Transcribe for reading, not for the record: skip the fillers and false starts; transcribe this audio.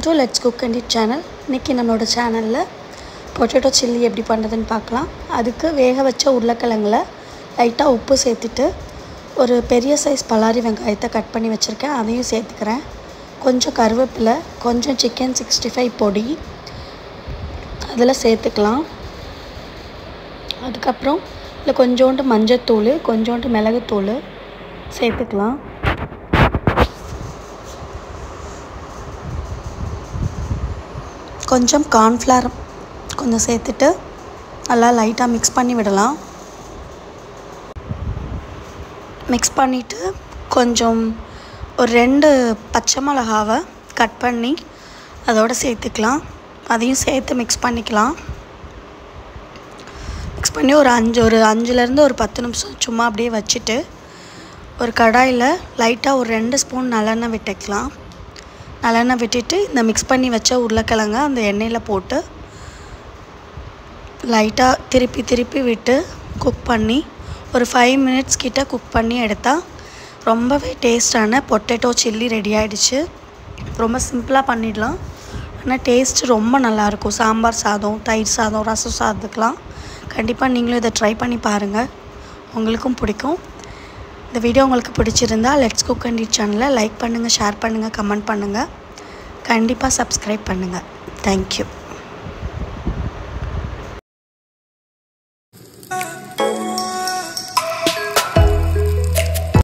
Welcome to let's cook and eat channel. இன்றைக்கி நம்மளோட சேனலில் பொட்டேட்டோ சில்லி எப்படி பண்ணுறதுன்னு பார்க்கலாம். அதுக்கு வேக வச்ச உருளைக்கிழங்குல லைட்டாக உப்பு சேர்த்துட்டு ஒரு பெரிய சைஸ் பல்லாரி வெங்காயத்தை கட் பண்ணி வச்சுருக்கேன், அதையும் சேர்த்துக்கிறேன். கொஞ்சம் கருவேப்பிலை, கொஞ்சம் சிக்கன் 65 பொடி அதில் சேர்த்துக்கலாம். அதுக்கப்புறம் இல்லை கொஞ்சோண்டு மஞ்சத்தூள், கொஞ்சோண்டு மிளகுத்தூள் சேர்த்துக்கலாம். கொஞ்சம் கார்ன்ஃப்ளவர் கொஞ்சம் சேர்த்துட்டு நல்லா லைட்டாக மிக்ஸ் பண்ணி விடலாம். மிக்ஸ் பண்ணிவிட்டு கொஞ்சம் ஒரு 2 பச்சை மிளகாவை கட் பண்ணி அதோடு சேர்த்துக்கலாம். அதையும் சேர்த்து மிக்ஸ் பண்ணிக்கலாம். மிக்ஸ் பண்ணி ஒரு 5லேருந்து ஒரு 10 நிமிஷம் சும்மா அப்படியே வச்சுட்டு ஒரு கடாயில் லைட்டாக ஒரு 2 ஸ்பூன் நல்லெண்ணெய் விட்டுக்கலாம். நல்லெண்ணெய் விட்டுட்டு இந்த மிக்ஸ் பண்ணி வச்ச உருளைக்கிழங்க அந்த எண்ணெயில் போட்டு லைட்டாக திருப்பி விட்டு குக் பண்ணி ஒரு 5 மினிட்ஸ் கிட்ட குக் பண்ணி எடுத்தால் ரொம்பவே டேஸ்டான பொட்டேட்டோ சில்லி ரெடி ஆகிடுச்சு. ரொம்ப சிம்பிளாக பண்ணிடலாம், ஆனால் டேஸ்ட் ரொம்ப நல்லாயிருக்கும். சாம்பார் சாதம், தயிர் சாதம், ரசம் சாதத்துக்கெலாம் கண்டிப்பாக நீங்களும் இதை ட்ரை பண்ணி பாருங்கள், உங்களுக்கும் பிடிக்கும். இந்த வீடியோ உங்களுக்கு பிடிச்சிருந்தால் லெட்ஸ் குக் அண்ட் இட் சேனலை லைக் பண்ணுங்கள், ஷேர் பண்ணுங்கள், கமெண்ட் பண்ணுங்கள், கண்டிப்பாக சப்ஸ்கிரைப் பண்ணுங்கள். தேங்க்யூ.